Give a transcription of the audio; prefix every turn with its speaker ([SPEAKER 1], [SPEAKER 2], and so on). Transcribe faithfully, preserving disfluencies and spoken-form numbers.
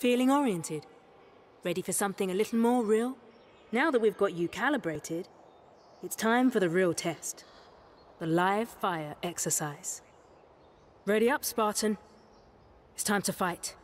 [SPEAKER 1] Feeling oriented? Ready for something a little more real? Now that we've got you calibrated, it's time for the real test. The live fire exercise. Ready up, Spartan. It's time to fight.